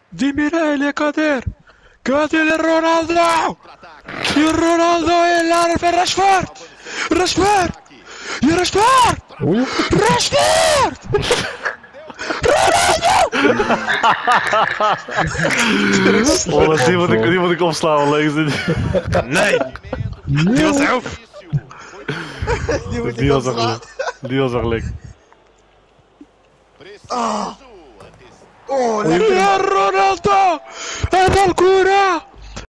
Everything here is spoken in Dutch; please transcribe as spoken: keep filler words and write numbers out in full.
Dimiral Kader. Kader Ronaldo. E Ronaldo é lá para Rashford. Rashford. E Rashford. Rashford. Oh, die moet ik, die moet ik opslaan, lees dit. Nee. Die was auf. Die was er gelijk. Die was er gelijk. Oh, lekker. Ja, Ronaldo. En Valcura.